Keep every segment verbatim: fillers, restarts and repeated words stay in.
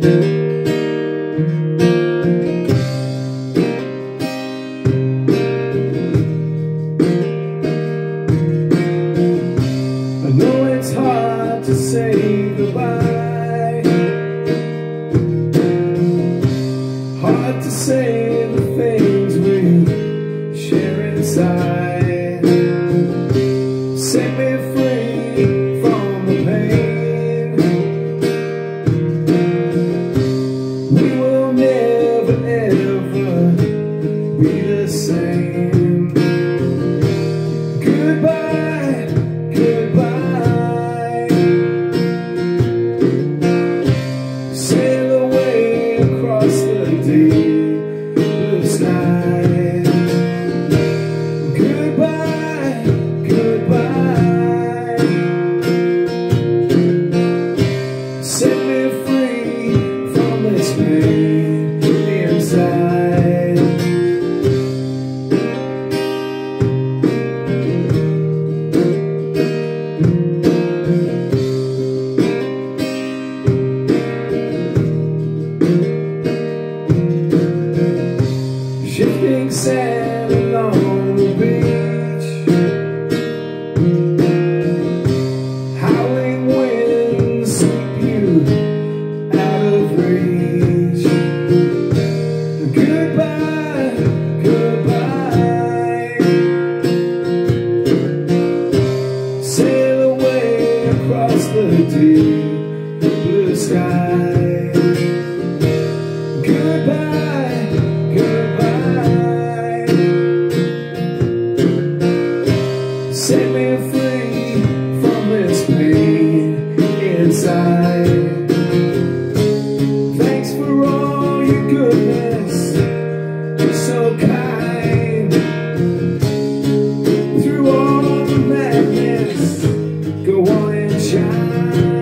To say goodbye, hard to say the things we share inside. Set me free from the pain. We will never ever be the same. Goodbye, goodbye. Deep blue sky. Goodbye, goodbye. Set me free from this pain inside. Shifting sand along the beach, howling winds sweep you out of reach. Goodbye, goodbye. Sail away across the deep blue sky. Goodbye, goodbye. Set me free from this pain inside. Thanks for all your goodness, you're so kind. Through all the madness, go on and shine.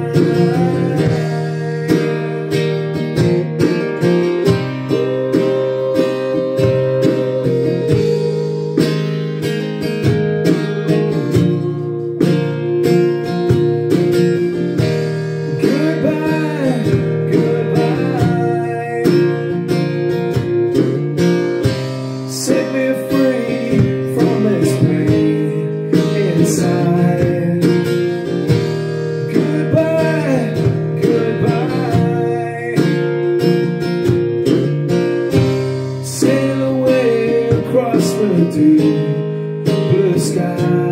Set me free from this pain inside. Goodbye, goodbye. Sail away across the deep blue sky.